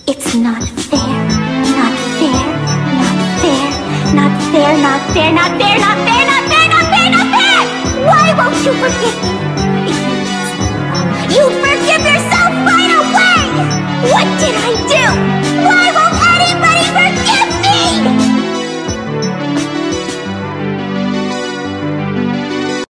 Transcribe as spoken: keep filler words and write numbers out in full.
It's not fair, not fair, not fair, not fair, not fair, not fair, not fair, not fair, not fair, not fair! Why won't you forgive me?